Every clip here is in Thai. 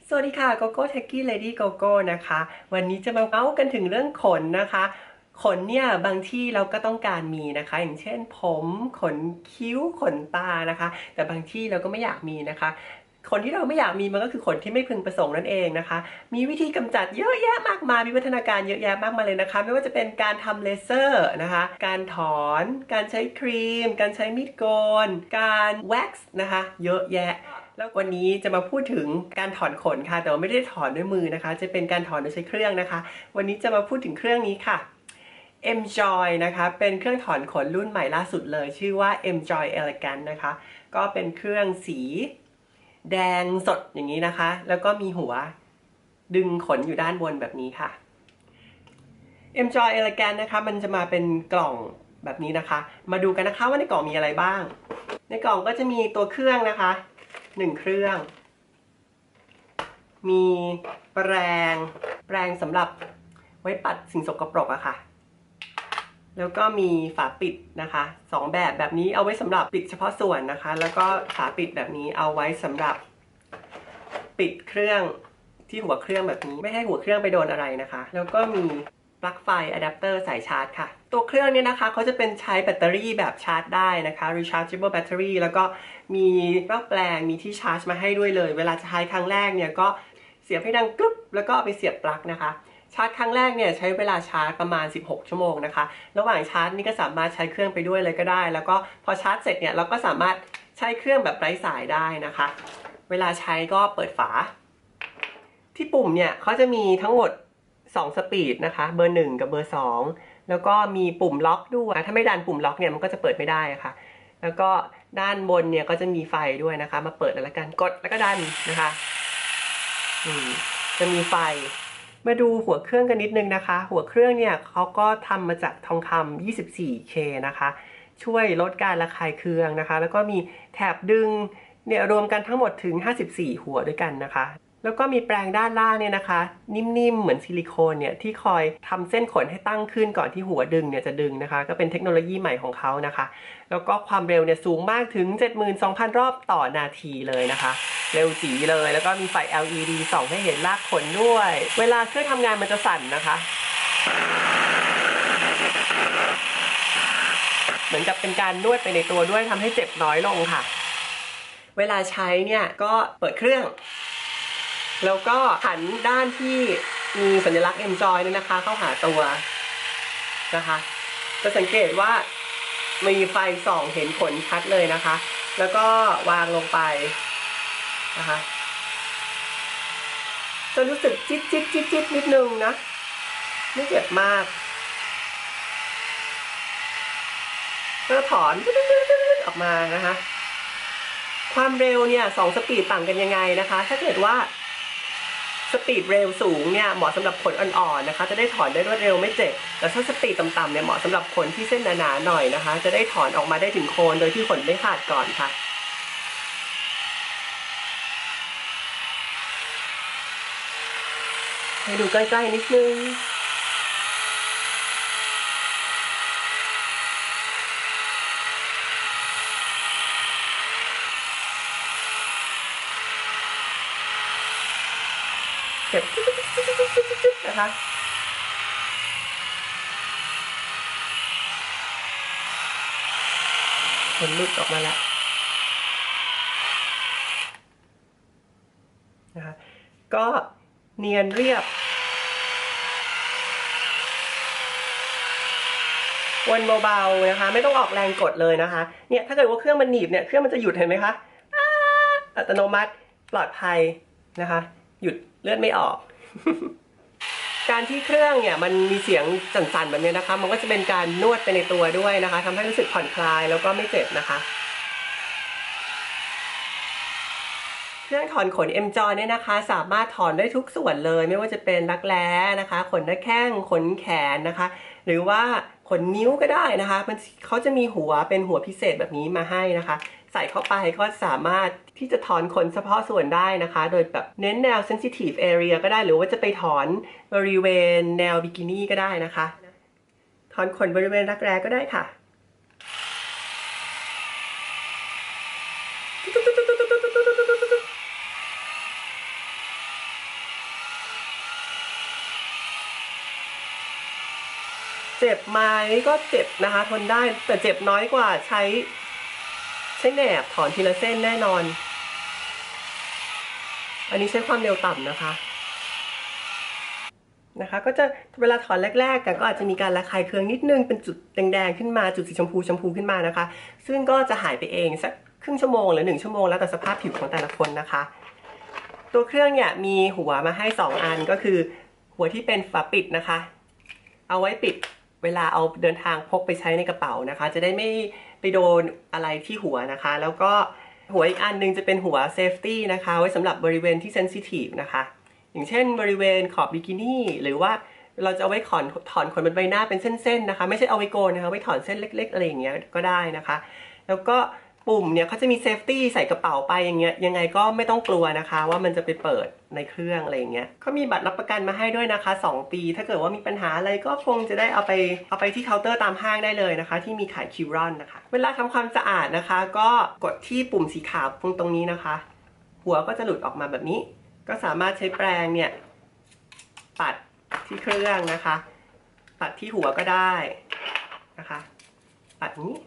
สวัสดีค่ะโกโก้เทคกี้เลดี้โกโก้นะคะวันนี้จะมาเมาส์กันถึงเรื่องขนนะคะขนเนี่ยบางที่เราก็ต้องการมีนะคะอย่างเช่นผมขนคิ้วขนตานะคะแต่บางที่เราก็ไม่อยากมีนะคะขนที่เราไม่อยากมีมันก็คือขนที่ไม่พึงประสงค์นั่นเองนะคะมีวิธีกำจัดเยอะแยะมากมายมีวัฒนาการเยอะแยะมากมายเลยนะคะไม่ว่าจะเป็นการทำเลเซอร์นะคะการถอนการใช้ครีมการใช้มีดโกนการแว็กซ์นะคะเยอะแยะแล้ววันนี้จะมาพูดถึงการถอนขนค่ะแต่ว่าไม่ได้ถอนด้วยมือนะคะจะเป็นการถอนโดยใช้เครื่องนะคะวันนี้จะมาพูดถึงเครื่องนี้ค่ะ M-Joy นะคะเป็นเครื่องถอนขนรุ่นใหม่ล่าสุดเลยชื่อว่า M-Joy Elegant นะคะก็เป็นเครื่องสีแดงสดอย่างนี้นะคะแล้วก็มีหัวดึงขนอยู่ด้านบนแบบนี้ค่ะ M-Joy Elegant นะคะมันจะมาเป็นกล่องแบบนี้นะคะมาดูกันนะคะว่าในกล่องมีอะไรบ้างในกล่องก็จะมีตัวเครื่องนะคะ1เครื่องมีแปรงสำหรับไว้ปัดสิ่งสกปรกอะค่ะแล้วก็มีฝาปิดนะคะ2แบบนี้เอาไว้สำหรับปิดเฉพาะส่วนนะคะแล้วก็ฝาปิดแบบนี้เอาไว้สำหรับปิดเครื่องที่หัวเครื่องแบบนี้ไม่ให้หัวเครื่องไปโดนอะไรนะคะแล้วก็มีปลั๊กไฟอะแดปเตอร์สายชาร์จค่ะตัวเครื่องนี้นะคะเขาจะเป็นใช้แบตเตอรี่แบบชาร์จได้นะคะ rechargeable battery แล้วก็มีปลั๊กแปลงมีที่ชาร์จมาให้ด้วยเลยเวลาใช้ครั้งแรกเนี่ยก็เสียบให้ดังกรึ๊บแล้วก็เอาไปเสียบปลั๊กนะคะชาร์จครั้งแรกเนี่ยใช้เวลาชาร์จประมาณ16ชั่วโมงนะคะระหว่างชาร์จนี่ก็สามารถใช้เครื่องไปด้วยเลยก็ได้แล้วก็พอชาร์จเสร็จเนี่ยเราก็สามารถใช้เครื่องแบบไร้สายได้นะคะเวลาใช้ก็เปิดฝาที่ปุ่มเนี่ยเขาจะมีทั้งหมด2สปีดนะคะเบอร์1กับเบอร์2แล้วก็มีปุ่มล็อกด้วยถ้าไม่ดันปุ่มล็อกเนี่ยมันก็จะเปิดไม่ได้ค่ะแล้วก็ด้านบนเนี่ยก็จะมีไฟด้วยนะคะมาเปิดแล้วกันกดแล้วก็ดันนะคะจะมีไฟมาดูหัวเครื่องกันนิดนึงนะคะหัวเครื่องเนี่ยเขาก็ทำมาจากทองคำ 24K นะคะช่วยลดการระคายเคืองนะคะแล้วก็มีแถบดึงเนี่ยรวมกันทั้งหมดถึง54หัวด้วยกันนะคะแล้วก็มีแปรงด้านล่างเนี่ยนะคะนิ่มๆเหมือนซิลิโคนเนี่ยที่คอยทำเส้นขนให้ตั้งขึ้นก่อนที่หัวดึงเนี่ยจะดึงนะคะก็เป็นเทคโนโลยีใหม่ของเขานะคะแล้วก็ความเร็วเนี่ยสูงมากถึง 72,000 รอบต่อนาทีเลยนะคะเร็วจี๋เลยแล้วก็มีไฟ LED ส่องให้เห็นรากขนด้วยเวลาเครื่องทำงานมันจะสั่นนะคะเหมือนกับเป็นการนวดไปในตัวด้วยทำให้เจ็บน้อยลงค่ะเวลาใช้เนี่ยก็เปิดเครื่องแล้วก็หันด้านที่มีสัญลักษณ์ M-Joy เนี่ยนะคะเข้าหาตัวนะคะจะสังเกตว่ามีไฟส่องเห็นขนชัดเลยนะคะแล้วก็วางลงไปนะคะจะรู้สึกจิ๊ดจิ๊ดจิ๊ดจิ๊ดนิดนึงนะไม่เจ็บมากก็ถอนออกมานะคะความเร็วเนี่ย2สปีดต่างกันยังไงนะคะถ้าเกิดว่าสปีดเร็วสูงเนี่ยเหมาะสำหรับขนอ่อนๆนะคะจะได้ถอนได้รวดเร็วไม่เจ็บแต่ถ้าสปีดต่ำๆเนี่ยเหมาะสำหรับขนที่เส้นหนาๆหน่อยนะคะจะได้ถอนออกมาได้ถึงโคนโดยที่ขนไม่ขาดก่อนค่ะให้ดูใกล้ๆนิดนึงเจ็บนะคะขนหลุดออกมาแล้วนะคะก็เนียนเรียบวนเบาๆนะคะไม่ต้องออกแรงกดเลยนะคะเนี่ยถ้าเกิดว่าเครื่องมันหนีบเนี่ยเครื่องมันจะหยุดเห็นไหมคะอัตโนมัติปลอดภัยนะคะหยุดเลือดไม่ออก การที่เครื่องเนี่ยมันมีเสียงสั่นๆแบบนี้นะคะมันก็จะเป็นการนวดไปในตัวด้วยนะคะทำให้รู้สึกผ่อนคลายแล้วก็ไม่เจ็บนะคะเครื่องถอนขน M-Joy เนี่ยนะคะสามารถถอนได้ทุกส่วนเลยไม่ว่าจะเป็นรักแร้นะคะขนหน้าแข้งขนแขนนะคะหรือว่าขนนิ้วก็ได้นะคะเขาจะมีหัวเป็นหัวพิเศษแบบนี้มาให้นะคะใส่เข้าไปก็สามารถที่จะถอนขนเฉพาะส่วนได้นะคะโดยแบบเน้นแนว sensitive area ก็ได้หรือว่าจะไปถอนบริเวณแนวบิกินี่ก็ได้นะคะถอนขนบริเวณรักแร้ก็ได้ค่ะเจ็บไหมก็เจ็บนะคะทนได้แต่เจ็บน้อยกว่าใช้แหนบถอนทีละเส้นแน่นอนอันนี้ใช้ความเร็วต่ำนะคะก็จะเวลาถอนแรกๆกันก็อาจจะมีการระคายเคืองนิดนึงเป็นจุดแดงๆขึ้นมาจุดสีชมพูขึ้นมานะคะซึ่งก็จะหายไปเองสักครึ่งชั่วโมงหรือ1 ชั่วโมงแล้วแต่สภาพผิวของแต่ละคนนะคะตัวเครื่องเนี่ยมีหัวมาให้2 อันก็คือหัวที่เป็นฝาปิดนะคะเอาไว้ปิดเวลาเอาเดินทางพกไปใช้ในกระเป๋านะคะจะได้ไม่ไปโดนอะไรที่หัวนะคะแล้วก็หัวอีกอันนึงจะเป็นหัวเซฟตี้นะคะไว้สำหรับบริเวณที่เซนซิทีฟนะคะอย่างเช่นบริเวณขอบบิกินี่หรือว่าเราจะเอาไว้ถอนขนบนใบหน้าเป็นเส้นๆนะคะไม่ใช่เอาไว้โกนนะคะไว้ถอนเส้นเล็กๆอะไรอย่างเงี้ยก็ได้นะคะแล้วก็ปุ่มเนี่ยเขาจะมีเซฟตี้ใส่กระเป๋าไปอย่างเงี้ยยังไงก็ไม่ต้องกลัวนะคะว่ามันจะไปเปิดในเครื่องอะไรอย่างเงี้ยเขามีบัตรรับประกันมาให้ด้วยนะคะ2 ปีถ้าเกิดว่ามีปัญหาอะไรก็คงจะได้เอาไปที่เคาน์เตอร์ตามห้างได้เลยนะคะที่มีขายคิวรอนนะคะเวลาทำความสะอาดนะคะก็กดที่ปุ่มสีขาวตรงนี้นะคะหัวก็จะหลุดออกมาแบบนี้ก็สามารถใช้แปรงเนี่ยปัดที่เครื่องนะคะปัดที่หัวก็ได้นะคะปัดนี้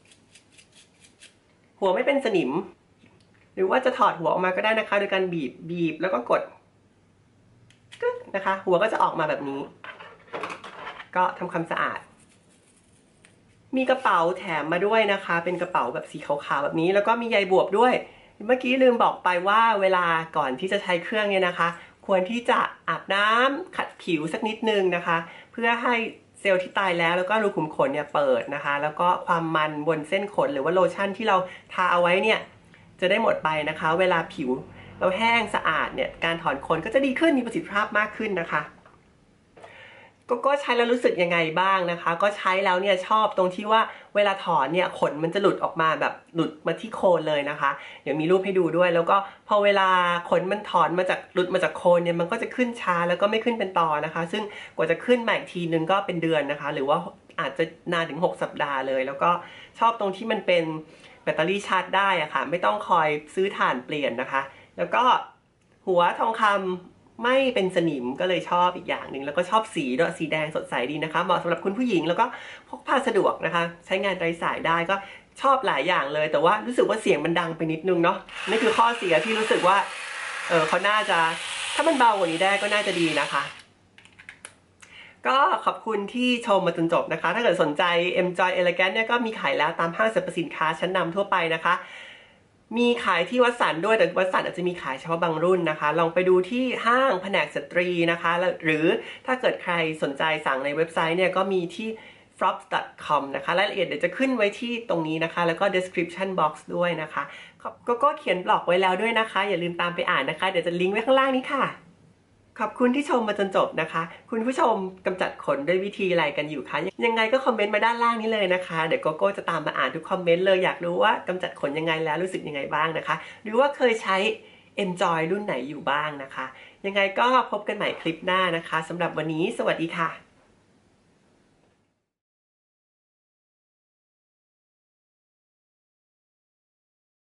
หัวไม่เป็นสนิมหรือว่าจะถอดหัวออกมาก็ได้นะคะโดยการบีบแล้วก็กดกึ๊กนะคะหัวก็จะออกมาแบบนี้ก็ทำความสะอาดมีกระเป๋าแถมมาด้วยนะคะเป็นกระเป๋าแบบสีขาวๆแบบนี้แล้วก็มีใยบวบด้วยเมื่อกี้ลืมบอกไปว่าเวลาก่อนที่จะใช้เครื่องเนี่ยนะคะควรที่จะอาบน้ำขัดผิวสักนิดนึงนะคะเพื่อให้เซลล์ที่ตายแล้วก็รูขุมขนเนี่ยเปิดนะคะแล้วก็ความมันบนเส้นขนหรือว่าโลชั่นที่เราทาเอาไว้เนี่ยจะได้หมดไปนะคะเวลาผิวเราแห้งสะอาดเนี่ยการถอนขนก็จะดีขึ้นมีประสิทธิภาพมากขึ้นนะคะก็ใช้แล้วรู้สึกยังไงบ้างนะคะก็ใช้แล้วเนี่ยชอบตรงที่ว่าเวลาถอนเนี่ยขนมันจะหลุดออกมาแบบหลุดมาที่โคนเลยนะคะเดี๋ยวมีรูปให้ดูด้วยแล้วก็พอเวลาขนมันถอนมาจากหลุดมาจากโคนเนี่ยมันก็จะขึ้นช้าแล้วก็ไม่ขึ้นเป็นตอนะคะซึ่งกว่าจะขึ้นมาอีกทีนึงก็เป็นเดือนนะคะหรือว่าอาจจะนานถึง6 สัปดาห์เลยแล้วก็ชอบตรงที่มันเป็นแบตเตอรี่ชาร์จได้อะค่ะไม่ต้องคอยซื้อถ่านเปลี่ยนนะคะแล้วก็หัวทองคำไม่เป็นสนิมก็เลยชอบอีกอย่างหนึ่งแล้วก็ชอบสีด้วยสีแดงสดใสดีนะคะเหมาะสำหรับคุณผู้หญิงแล้วก็พกพาสะดวกนะคะใช้งานไร้สายได้ก็ชอบหลายอย่างเลยแต่ว่ารู้สึกว่าเสียงมันดังไปนิดนึงเนาะนี่คือข้อเสียที่รู้สึกว่าเขาน่าจะถ้ามันเบากว่านี้ได้ก็น่าจะดีนะคะก็ขอบคุณที่ชมมาจนจบนะคะถ้าเกิดสนใจ Enjoy Elegant เนี่ยก็มีขายแล้วตามห้างสรรพสินค้าชั้นนำทั่วไปนะคะมีขายที่วัดสันด้วยแต่วัดสันอาจจะมีขายเฉพาะบางรุ่นนะคะลองไปดูที่ห้างแผนกสตรีนะคะหรือถ้าเกิดใครสนใจสั่งในเว็บไซต์เนี่ยก็มีที่ frops.com นะคะรายละเอียดเดี๋ยวจะขึ้นไว้ที่ตรงนี้นะคะแล้วก็ description box ด้วยนะคะก็เขียนบล็อกไว้แล้วด้วยนะคะอย่าลืมตามไปอ่านนะคะเดี๋ยวจะลิงก์ไว้ข้างล่างนี้ค่ะขอบคุณที่ชมมาจนจบนะคะคุณผู้ชมกำจัดขนด้วยวิธีอะไรกันอยู่คะยังไงก็คอมเมนต์มาด้านล่างนี้เลยนะคะเดี๋ยวโกโก้จะตามมาอ่านทุกคอมเมนต์เลยอยากรู้ว่ากำจัดขนยังไงแล้วรู้สึกยังไงบ้างนะคะหรือว่าเคยใช้ Enjoy รุ่นไหนอยู่บ้างนะคะยังไงก็พบกันใหม่คลิปหน้านะคะสำหรับวันนี้สวัสดีค่ะ